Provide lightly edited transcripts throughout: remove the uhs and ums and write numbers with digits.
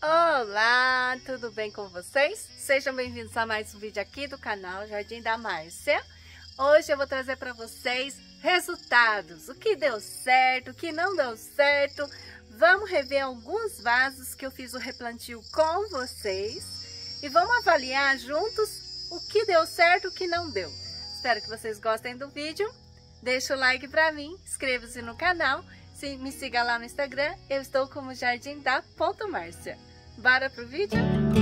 Olá, tudo bem com vocês? Sejam bem-vindos a mais um vídeo aqui do canal Jardim da Márcia. Hoje eu vou trazer para vocês resultados, o que deu certo, o que não deu certo. Vamos rever alguns vasos que eu fiz o replantio com vocês e vamos avaliar juntos o que deu certo e o que não deu. Espero que vocês gostem do vídeo. Deixa o like para mim, inscreva-se no canal, me siga lá no Instagram, eu estou como Jardim da Márcia. Bora pro vídeo?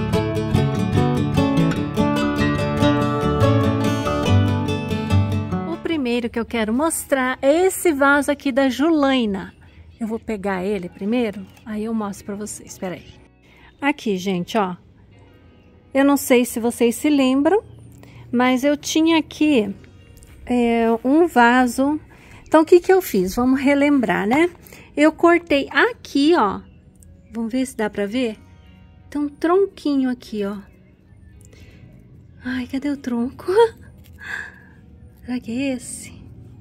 O primeiro que eu quero mostrar é esse vaso aqui da Julaina. Eu vou pegar ele primeiro, aí eu mostro pra vocês, espera aí. Aqui, gente, ó. Eu não sei se vocês se lembram, mas eu tinha aqui um vaso. Então, o que que eu fiz? Vamos relembrar, né? Eu cortei aqui, ó. Vamos ver se dá pra ver? Tem um tronquinho aqui, ó. Ai, cadê o tronco? Será que é esse?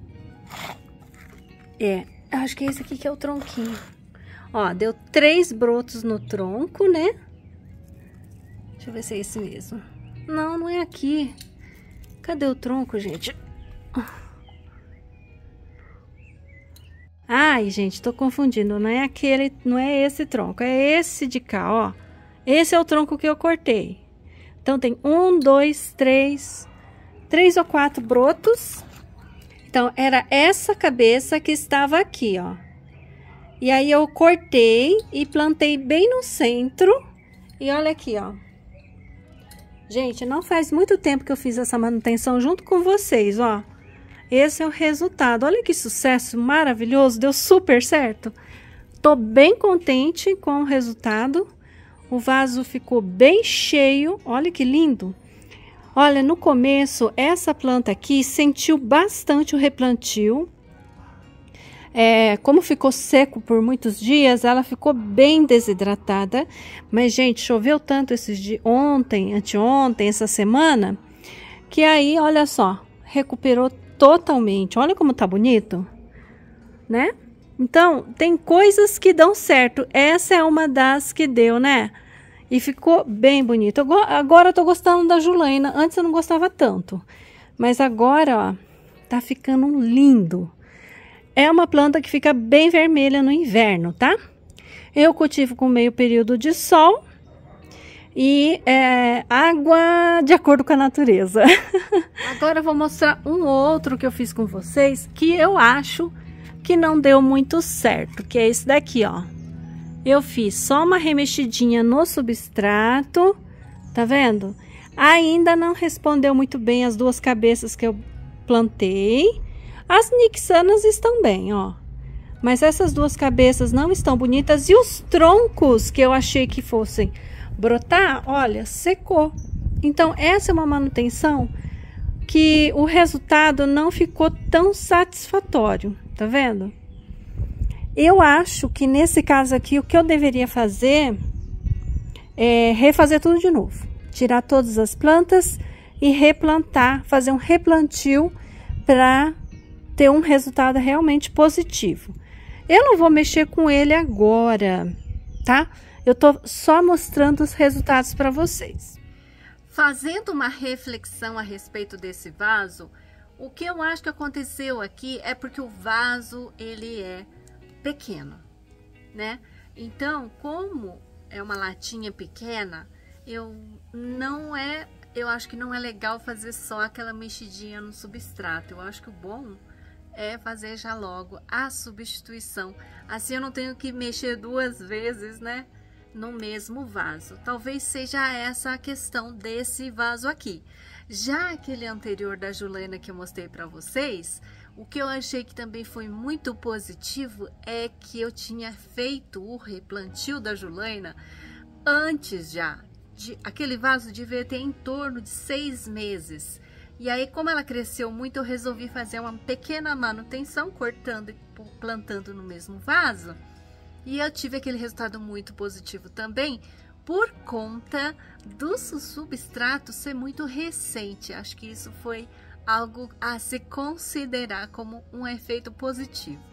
Acho que é esse aqui que é o tronquinho. Ó, deu 3 brotos no tronco, né? Deixa eu ver se é esse mesmo. Não, não é aqui. Cadê o tronco, gente? Ai, gente, tô confundindo. Não é aquele, não é esse tronco. É esse de cá, ó. Esse é o tronco que eu cortei. Então, tem 1, 2, 3 ou 4 brotos. Então, era essa cabeça que estava aqui, ó. E aí, eu cortei e plantei bem no centro. E olha aqui, ó. Gente, não faz muito tempo que eu fiz essa manutenção junto com vocês, ó. Esse é o resultado. Olha que sucesso maravilhoso, deu super certo. Tô bem contente com o resultado. O vaso ficou bem cheio, olha que lindo. Olha, no começo, essa planta aqui sentiu bastante o replantio. Como ficou seco por muitos dias, ela ficou bem desidratada. Mas, gente, choveu tanto esses dias, ontem, anteontem, essa semana, que aí, olha só, recuperou totalmente. Olha como tá bonito, né? Então, tem coisas que dão certo. Essa é uma das que deu, né? E ficou bem bonito. Agora eu tô gostando da Julaina. Antes eu não gostava tanto. Mas agora, ó, tá ficando lindo. É uma planta que fica bem vermelha no inverno, tá? Eu cultivo com meio período de sol. E água de acordo com a natureza. Agora eu vou mostrar um outro que eu fiz com vocês, que eu acho que não deu muito certo, que é esse daqui, ó. Eu fiz só uma remexidinha no substrato, tá vendo? Ainda não respondeu muito bem as duas cabeças que eu plantei. As nixanas estão bem, ó. Mas essas duas cabeças não estão bonitas e os troncos que eu achei que fossem brotar, olha, secou. Então, essa é uma manutenção que o resultado não ficou tão satisfatório, tá vendo? Eu acho que nesse caso aqui, o que eu deveria fazer é refazer tudo de novo. Tirar todas as plantas e replantar, fazer um replantio para ter um resultado realmente positivo. Eu não vou mexer com ele agora, tá? Eu tô só mostrando os resultados para vocês. Fazendo uma reflexão a respeito desse vaso, o que eu acho que aconteceu aqui é porque o vaso, ele é pequeno, né? Então, como é uma latinha pequena, eu acho que não é legal fazer só aquela mexidinha no substrato. Eu acho que o bom é fazer já logo a substituição. Assim eu não tenho que mexer 2 vezes, né? No mesmo vaso. Talvez seja essa a questão desse vaso aqui. Já aquele anterior da Julaina que eu mostrei para vocês, o que eu achei que também foi muito positivo é que eu tinha feito o replantio da Julaina antes já. Aquele vaso devia ter em torno de 6 meses. E aí, como ela cresceu muito, eu resolvi fazer uma pequena manutenção, cortando e plantando no mesmo vaso. E eu tive aquele resultado muito positivo também, por conta do substrato ser muito recente. Acho que isso foi algo a se considerar como um efeito positivo.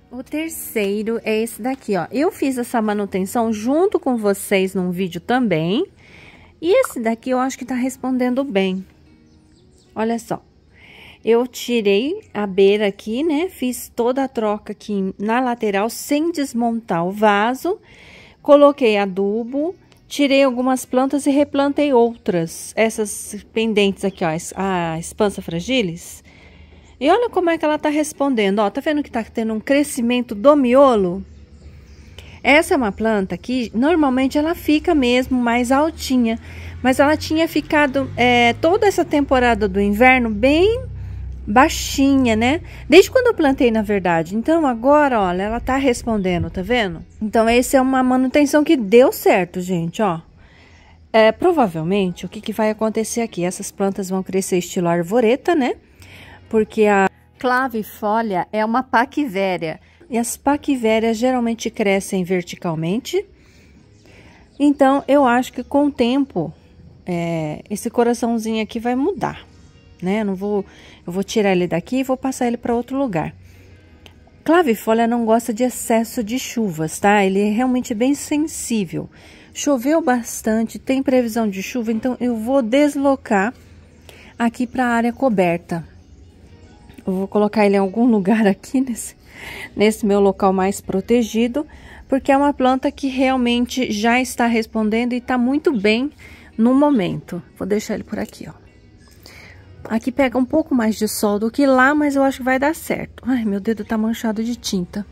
O terceiro é esse daqui, ó. Eu fiz essa manutenção junto com vocês num vídeo também. E esse daqui eu acho que tá respondendo bem. Olha só. Eu tirei a beira aqui, né? Fiz toda a troca aqui na lateral sem desmontar o vaso. Coloquei adubo, tirei algumas plantas e replantei outras. Essas pendentes aqui, ó, a Expansa Fragilis. E olha como é que ela tá respondendo, ó. Tá vendo que tá tendo um crescimento do miolo? Essa é uma planta que normalmente ela fica mesmo mais altinha. Mas ela tinha ficado toda essa temporada do inverno bem baixinha, né? Desde quando eu plantei, na verdade. Então agora, olha, ela tá respondendo, tá vendo? Então essa é uma manutenção que deu certo, gente, ó. Provavelmente, o que vai acontecer aqui? Essas plantas vão crescer estilo arvoreta, né? Porque a clavifolia é uma paquivéria. E as paquivérias geralmente crescem verticalmente. Então, eu acho que com o tempo, esse coraçãozinho aqui vai mudar, né? Eu vou tirar ele daqui e vou passar ele para outro lugar. Clavifolia não gosta de excesso de chuvas, tá? Ele é realmente bem sensível. Choveu bastante, tem previsão de chuva, então eu vou deslocar aqui para a área coberta. Eu vou colocar ele em algum lugar aqui nesse meu local mais protegido, porque é uma planta que realmente já está respondendo e está muito bem no momento. Vou deixar ele por aqui, ó. Aqui pega um pouco mais de sol do que lá, mas eu acho que vai dar certo. Ai, meu dedo tá manchado de tinta.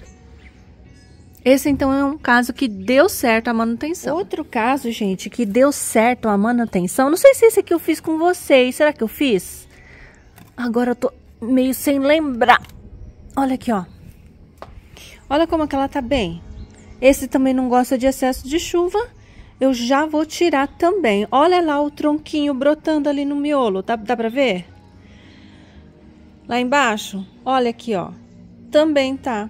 Esse, então, é um caso que deu certo a manutenção. Outro caso, gente, que deu certo a manutenção. Não sei se esse aqui eu fiz com vocês. Será que eu fiz? Agora eu tô meio sem lembrar. Olha aqui, ó. Olha como que ela tá bem. Esse também não gosta de excesso de chuva. Eu já vou tirar também. Olha lá o tronquinho brotando ali no miolo. Dá pra ver? Lá embaixo. Olha aqui, ó. Também tá.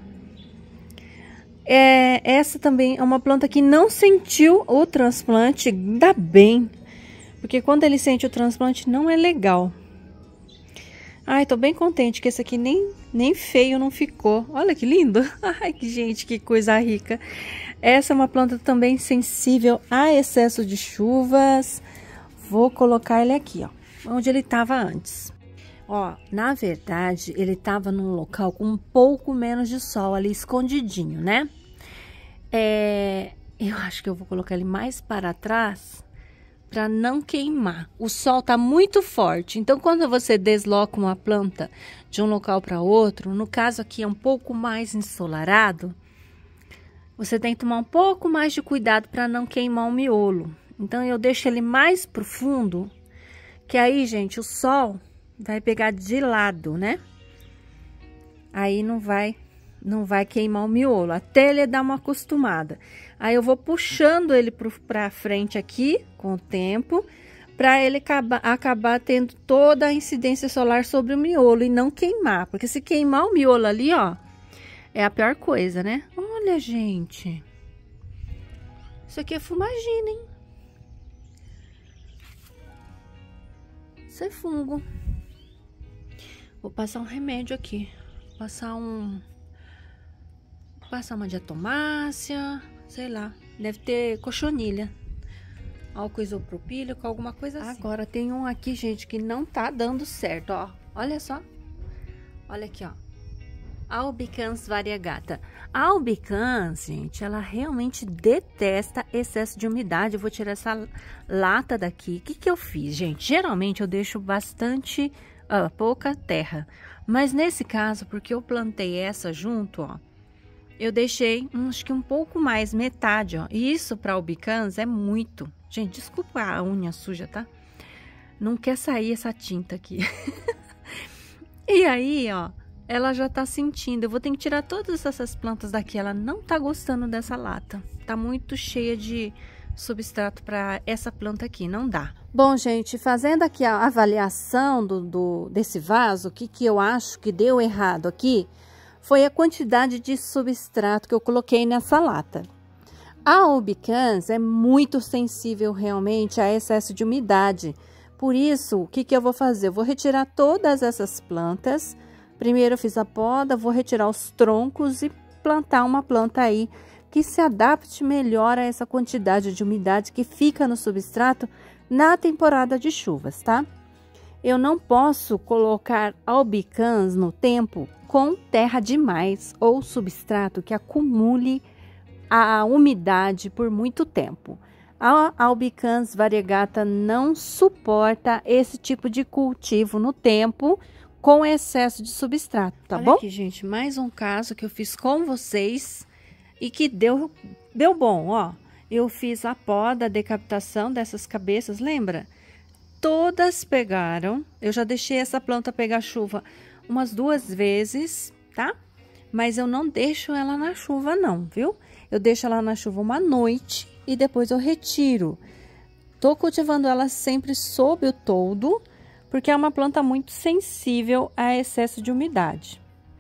Essa também é uma planta que não sentiu o transplante. Ainda bem. Porque quando ele sente o transplante não é legal. Ai, tô bem contente que esse aqui nem feio não ficou. Olha que lindo. Ai, gente, que coisa rica. Essa é uma planta também sensível a excesso de chuvas. Vou colocar ele aqui, ó, onde ele estava antes. Ó, na verdade, ele estava num local com um pouco menos de sol ali, escondidinho, né? Eu acho que eu vou colocar ele mais para trás para não queimar. O sol tá muito forte, então quando você desloca uma planta de um local para outro, no caso aqui é um pouco mais ensolarado, você tem que tomar um pouco mais de cuidado para não queimar o miolo. Então eu deixo ele mais pro fundo, que aí, gente, o sol vai pegar de lado, né? Aí não vai queimar o miolo, até ele dar uma acostumada. Aí eu vou puxando ele pra frente aqui, com o tempo, para ele acabar tendo toda a incidência solar sobre o miolo e não queimar. Porque se queimar o miolo ali, ó, é a pior coisa, né? Olha, gente. Isso aqui é fumagina, hein? Isso é fungo. Vou passar um remédio aqui. Passar uma diatomácea, sei lá, deve ter cochonilha, álcool isopropílico, alguma coisa assim. Agora tem um aqui, gente, que não tá dando certo, ó, olha só, olha aqui, ó, Albicans variegata. A Albicans, gente, ela realmente detesta excesso de umidade. Eu vou tirar essa lata daqui. O que eu fiz, gente? Geralmente eu deixo bastante, pouca terra, mas nesse caso, porque eu plantei essa junto, ó, eu deixei, acho que um pouco mais, metade, ó. E isso para Albicans é muito. Gente, desculpa a unha suja, tá? Não quer sair essa tinta aqui. E aí, ó, ela já tá sentindo. Eu vou ter que tirar todas essas plantas daqui. Ela não tá gostando dessa lata. Tá muito cheia de substrato para essa planta aqui, não dá. Bom, gente, fazendo aqui a avaliação desse vaso, o que eu acho que deu errado aqui foi a quantidade de substrato que eu coloquei nessa lata. A Albicans é muito sensível realmente a excesso de umidade. Por isso, o que eu vou fazer? Eu vou retirar todas essas plantas. Primeiro eu fiz a poda, vou retirar os troncos e plantar uma planta aí que se adapte melhor a essa quantidade de umidade que fica no substrato na temporada de chuvas, tá? Eu não posso colocar albicans no tempo com terra demais ou substrato que acumule a umidade por muito tempo. A albicans variegata não suporta esse tipo de cultivo no tempo com excesso de substrato, tá bom? Olha aqui, gente, mais um caso que eu fiz com vocês e que deu bom, ó. Eu fiz a poda, a decapitação dessas cabeças, lembra? Todas pegaram. Eu já deixei essa planta pegar chuva umas 2 vezes, tá? Mas eu não deixo ela na chuva não, viu? Eu deixo ela na chuva uma noite e depois eu retiro. Tô cultivando ela sempre sob o toldo, porque é uma planta muito sensível a excesso de umidade.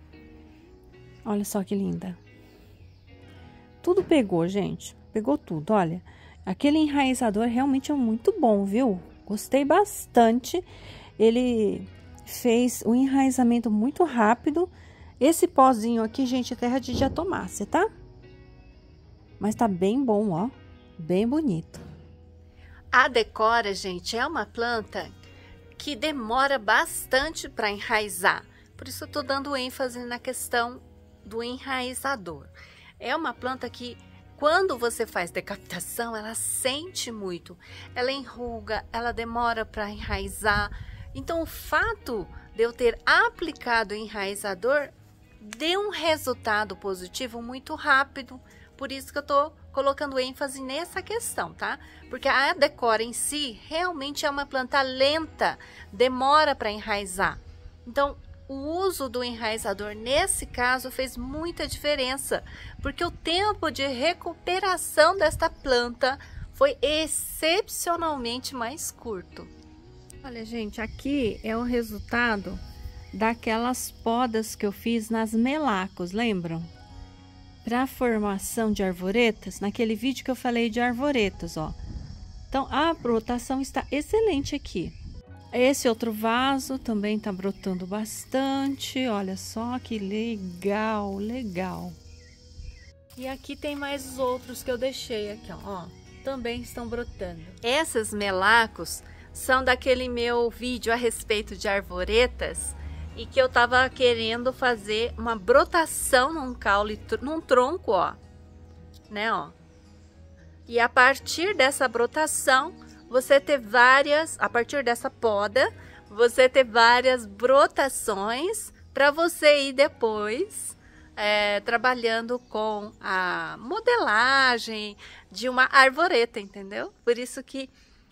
Olha só que linda. Tudo pegou, gente. Pegou tudo, olha. Aquele enraizador realmente é muito bom, viu? Gostei bastante. Ele fez um enraizamento muito rápido. Esse pozinho aqui, gente, é terra de diatomácea, tá? Mas tá bem bom, ó. Bem bonito. A decora, gente, é uma planta que demora bastante para enraizar. Por isso eu tô dando ênfase na questão do enraizador. É uma planta que, quando você faz decapitação, ela sente muito. Ela enruga, ela demora para enraizar. Então, o fato de eu ter aplicado o enraizador deu um resultado positivo muito rápido. Por isso que eu tô colocando ênfase nessa questão, tá? Porque a decora em si realmente é uma planta lenta, demora para enraizar. Então, o uso do enraizador nesse caso fez muita diferença, porque o tempo de recuperação desta planta foi excepcionalmente mais curto. Olha, gente, aqui é o resultado daquelas podas que eu fiz nas melacos, lembram? Para a formação de arvoretas, naquele vídeo que eu falei de arvoretas, ó. Então, a brotação está excelente aqui. Esse outro vaso também tá brotando bastante, olha só que legal, legal. E aqui tem mais outros que eu deixei aqui, ó, também estão brotando. Essas melacos são daquele meu vídeo a respeito de arvoretas, e que eu tava querendo fazer uma brotação num caule, num tronco, ó, né, ó. E a partir dessa brotação, você ter várias, a partir dessa poda, você ter várias brotações para você ir depois trabalhando com a modelagem de uma arvoreta, entendeu? Por isso que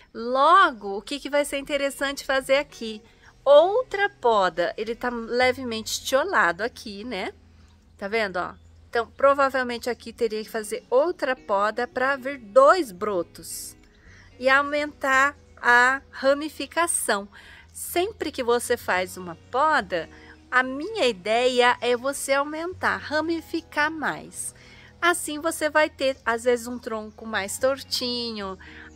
logo, o que vai ser interessante fazer aqui? Outra poda, ele tá levemente estiolado aqui, né? Tá vendo, ó? Então, provavelmente aqui teria que fazer outra poda para vir 2 brotos e aumentar a ramificação. Sempre que você faz uma poda, a minha ideia é você aumentar, ramificar mais. Assim você vai ter, às vezes, um tronco mais tortinho,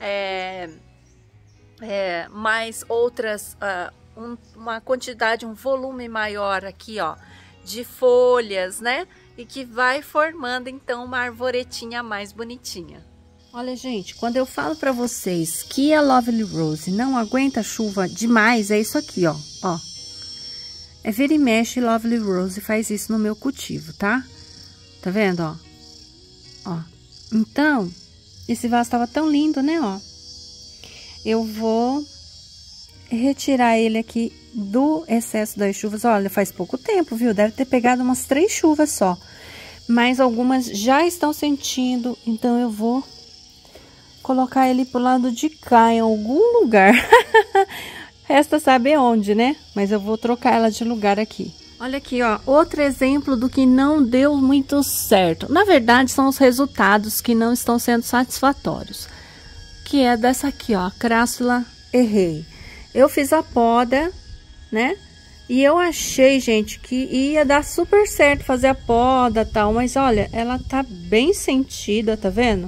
mais outras... uma quantidade, um volume maior aqui, ó, de folhas, né? E que vai formando, então, uma arvoretinha mais bonitinha. Olha, gente, quando eu falo pra vocês que a Lovely Rose não aguenta chuva demais, é isso aqui, ó. Ó. É vira e mexe, Lovely Rose faz isso no meu cultivo, tá? Tá vendo, ó? Ó. Então, esse vaso tava tão lindo, né, ó? Eu vou retirar ele aqui do excesso das chuvas. Olha, faz pouco tempo, viu? Deve ter pegado umas 3 chuvas só. Mas algumas já estão sentindo, então eu vou colocar ele pro lado de cá, em algum lugar. Resta saber onde, né? Mas eu vou trocar ela de lugar aqui. Olha aqui, ó, outro exemplo do que não deu muito certo. Na verdade, são os resultados que não estão sendo satisfatórios. Que é dessa aqui, ó, Crassula errei. Eu fiz a poda, né? E eu achei, gente, que ia dar super certo fazer a poda e tal. Mas olha, ela tá bem sentida, tá vendo?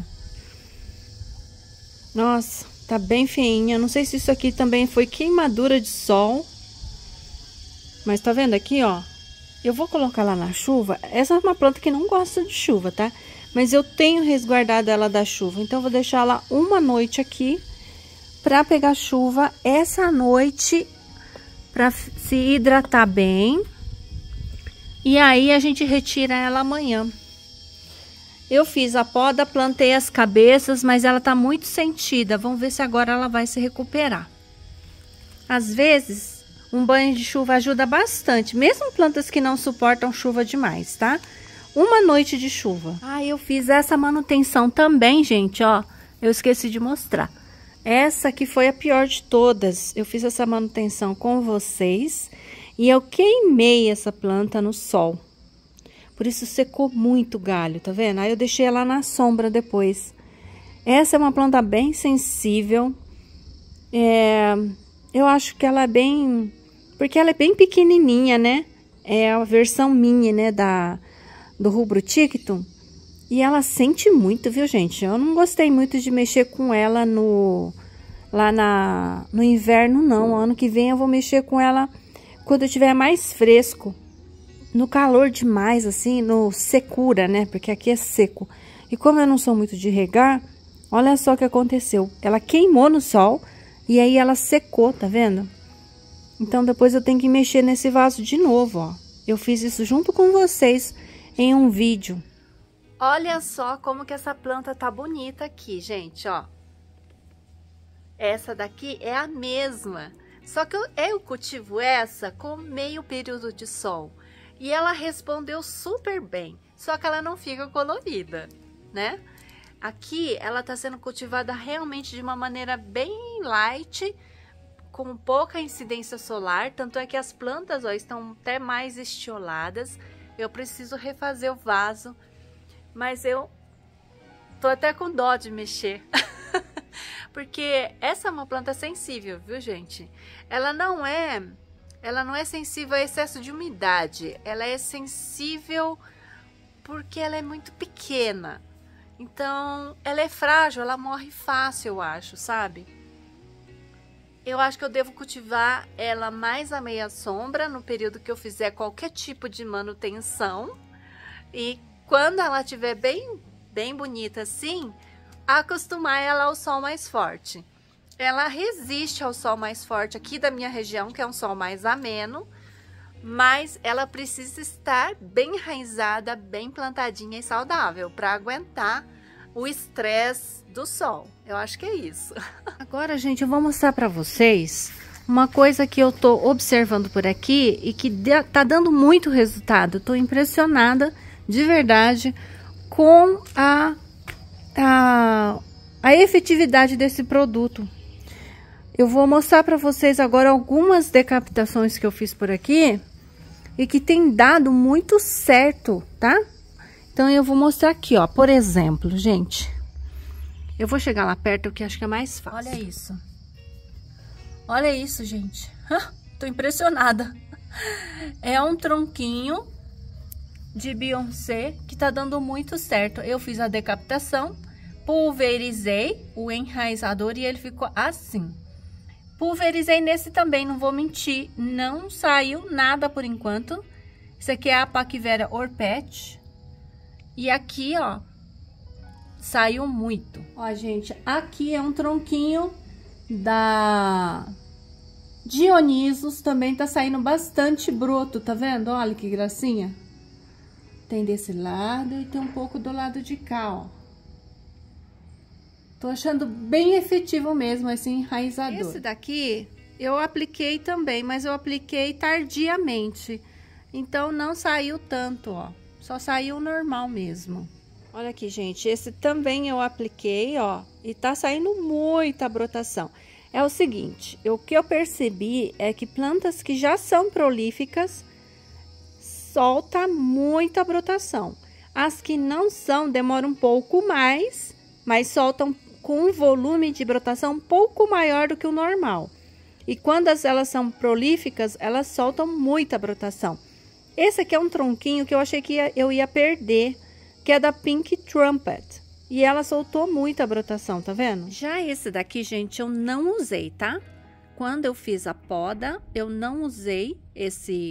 Nossa, tá bem feinha. Não sei se isso aqui também foi queimadura de sol. Mas tá vendo aqui, ó? eu vou colocar lá na chuva. Essa é uma planta que não gosta de chuva, tá? Mas eu tenho resguardado ela da chuva. Então, eu vou deixar ela uma noite aqui para pegar chuva essa noite, para se hidratar bem. E aí, a gente retira ela amanhã. Eu fiz a poda, plantei as cabeças, mas ela tá muito sentida. Vamos ver se agora ela vai se recuperar. Às vezes, um banho de chuva ajuda bastante, mesmo plantas que não suportam chuva demais, tá? Uma noite de chuva. Ah, eu fiz essa manutenção também, gente, ó. Eu esqueci de mostrar. Essa aqui foi a pior de todas. Eu fiz essa manutenção com vocês e eu queimei essa planta no sol. Por isso secou muito o galho, tá vendo? Aí eu deixei ela na sombra depois. Essa é uma planta bem sensível. Eu acho que ela é bem... Porque ela é bem pequenininha, né? É a versão mini, né? Do Rubrotictum. E ela sente muito, viu, gente? Eu não gostei muito de mexer com ela no inverno, não. Ano que vem eu vou mexer com ela quando estiver mais fresco. No calor demais, assim, no secura, né? Porque aqui é seco. E como eu não sou muito de regar, olha só o que aconteceu. Ela queimou no sol e aí ela secou, tá vendo? Então, depois eu tenho que mexer nesse vaso de novo, ó. Eu fiz isso junto com vocês em um vídeo. Olha só como que essa planta tá bonita aqui, gente, ó. Essa daqui é a mesma. Só que eu cultivo essa com meio período de sol. E ela respondeu super bem, só que ela não fica colorida, né? Aqui ela tá sendo cultivada realmente de uma maneira bem light, com pouca incidência solar, tanto é que as plantas, ó, estão até mais estioladas. Eu preciso refazer o vaso, mas eu tô até com dó de mexer. Porque essa é uma planta sensível, viu, gente? Ela não é sensível a excesso de umidade, ela é sensível porque ela é muito pequena. Então, ela é frágil, ela morre fácil, eu acho, sabe? Eu acho que eu devo cultivar ela mais à meia sombra no período que eu fizer qualquer tipo de manutenção. E quando ela estiver bem bonita assim, acostumar ela ao sol mais forte. Ela resiste ao sol mais forte aqui da minha região, que é um sol mais ameno, mas ela precisa estar bem enraizada, bem plantadinha e saudável para aguentar o estresse do sol. Eu acho que é isso. Agora, gente, eu vou mostrar para vocês uma coisa que eu tô observando por aqui e que tá dando muito resultado. Tô impressionada, de verdade, com a efetividade desse produto. Eu vou mostrar para vocês agora algumas decapitações que eu fiz por aqui e que tem dado muito certo, tá? Então, eu vou mostrar aqui, ó, por exemplo, gente. Eu vou chegar lá perto, que acho que é mais fácil. Olha isso. Olha isso, gente. Tô impressionada. É um tronquinho de Beyoncé que tá dando muito certo. Eu fiz a decapitação, pulverizei o enraizador e ele ficou assim. Pulverizei nesse também, não vou mentir, não saiu nada por enquanto. Isso aqui é a Paquivera Orpet. E aqui, ó, saiu muito. Ó, gente, aqui é um tronquinho da Dionysus, também tá saindo bastante broto, tá vendo? Olha que gracinha. Tem desse lado e tem um pouco do lado de cá, ó. Tô achando bem efetivo mesmo esse enraizador. Esse daqui eu apliquei também, mas eu apliquei tardiamente. Então, não saiu tanto, ó. Só saiu normal mesmo. Olha aqui, gente. Esse também eu apliquei, ó. E tá saindo muita brotação. É o seguinte, o que eu percebi é que plantas que já são prolíficas solta muita brotação. As que não são demoram um pouco mais, mas soltam com um volume de brotação um pouco maior do que o normal. E quando elas são prolíficas, elas soltam muita brotação. Esse aqui é um tronquinho que eu achei que eu ia perder, que é da Pink Trumpet. E ela soltou muita brotação, tá vendo? Já esse daqui, gente, eu não usei, tá? Quando eu fiz a poda, eu não usei esse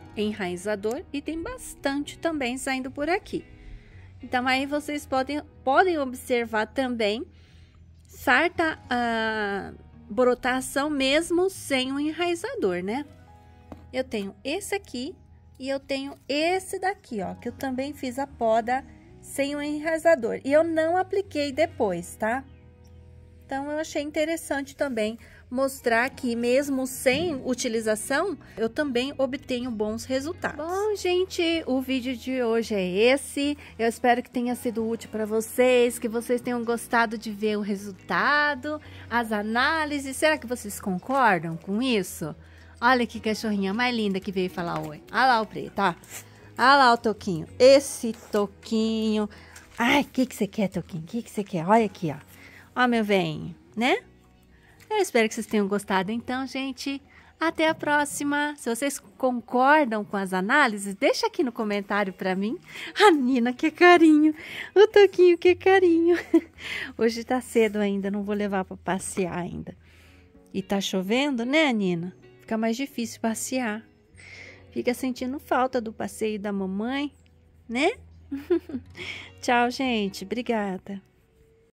enraizador e tem bastante também saindo por aqui. Então, aí vocês podem observar também certa brotação mesmo sem o enraizador, né? Eu tenho esse aqui e eu tenho esse daqui, ó, que eu também fiz a poda sem o enraizador. E eu não apliquei depois, tá? Então, eu achei interessante também mostrar que mesmo sem utilização, eu também obtenho bons resultados. Bom, gente, o vídeo de hoje é esse. Eu espero que tenha sido útil para vocês, que vocês tenham gostado de ver o resultado, as análises. Será que vocês concordam com isso? Olha que cachorrinha mais linda que veio falar oi. Olha lá o preto, ó. Olha lá o Toquinho. Esse Toquinho. Ai, o que você quer, Toquinho? O que você quer? Olha aqui, ó. Ó, meu velhinho, né? Eu espero que vocês tenham gostado. Então, gente, até a próxima. Se vocês concordam com as análises, deixa aqui no comentário pra mim. A Nina, que carinho. O Toquinho, que carinho. Hoje tá cedo ainda, não vou levar pra passear ainda. E tá chovendo, né, Nina? Fica mais difícil passear. Fica sentindo falta do passeio da mamãe, né? Tchau, gente. Obrigada.